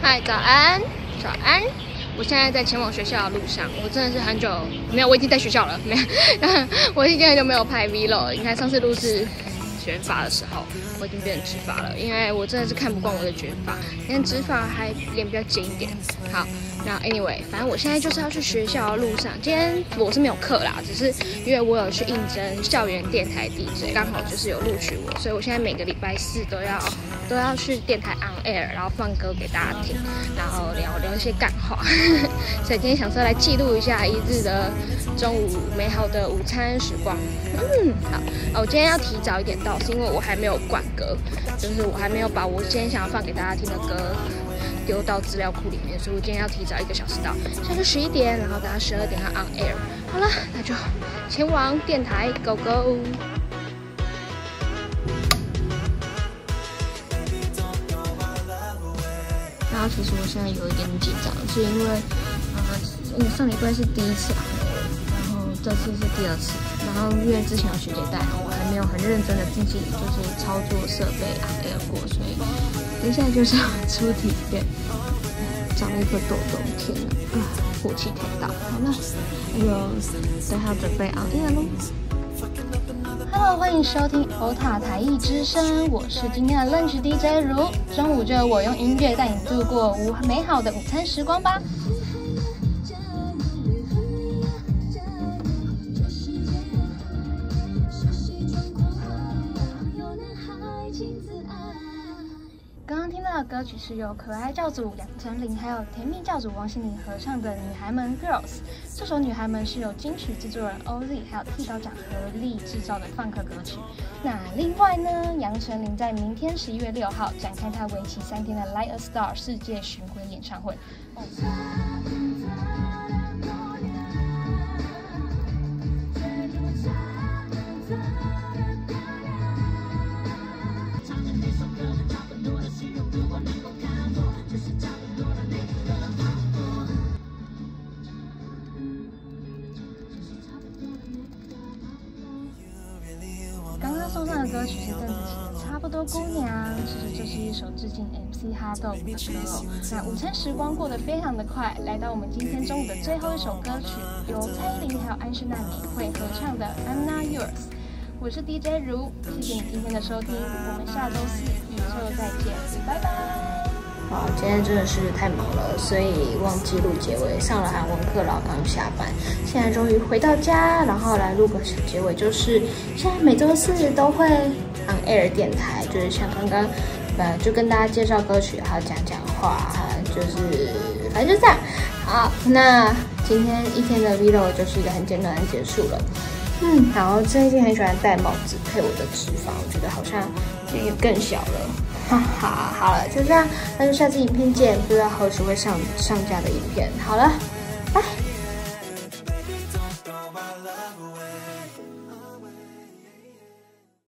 嗨，早安，早安！我现在在前往学校的路上，我真的是很久没有，我已经在学校了，没有，我已经很久没有拍 vlog。你看上次录是卷发的时候，我已经变成直发了，因为我真的是看不惯我的卷发，因为直发还脸比较尖一点。好，那 anyway， 反正我现在就是要去学校的路上。今天我是没有课啦，只是因为我有去应征校园电台 DJ， 刚好就是有录取我，所以我现在每个礼拜四都要去电台 on air， 然后放歌给大家听，然后聊一些干话。所以今天想说来记录一下一日的中午美好的午餐时光。好，我今天要提早一点到，是因为我还没有灌歌，就是我还没有把我今天想要放给大家听的歌丢到资料库里面，所以我今天要提早1个小时到，现在就11点，然后大家12点要 on air。好了，那就前往电台 ，Go Go！然后其实我现在有一点紧张，是因为上礼拜是第1次 on air， 然后这次是第2次，然后因为之前有学姐带，我还没有很认真的自己就是操作设备 on air 过，所以接下来就是要出体验。长了一颗痘痘，天哪！火气太大。好了，那就等下准备 on air 咯。Hello， 欢迎收听欧塔台艺之声，我是今天的 Lunch DJ 如。中午就由我用音乐带你度过美好的午餐时光吧。刚刚听到的歌曲是由可爱教主杨丞琳还有甜蜜教主王心凌合唱的《女孩们 Girls》。这首《女孩们》是由金曲制作人 OZ 还有剃刀奖合力制造的放克歌曲。那另外呢，杨丞琳在明天11月6号展开她为期3天的 Light a Star 世界巡回演唱会。刚刚送上的歌曲是邓紫棋的《差不多姑娘》，其实这是一首致敬 MC 哈豆的歌哦。那午餐时光过得非常的快，来到我们今天中午的最后一首歌曲，由蔡依林还有安室奈美惠合唱的《I'm Not Yours》。我是 DJ 如，谢谢你今天的收听，我们下周4宇宙再见，拜拜。好，今天真的是太忙了，所以忘记录结尾。上了韩文课，然后刚下班，现在终于回到家，然后来录个小结尾，就是现在每周4都会 on air 电台，就是像刚刚，就跟大家介绍歌曲，还有讲话，就是反正就这样。好，那今天一天的 vlog 就是一个很简短的结束了。然后最近很喜欢戴帽子配我的直发，我觉得好像也更小了。好了，就这样，那就下次影片见，不知道何时会上架的影片。好了，拜。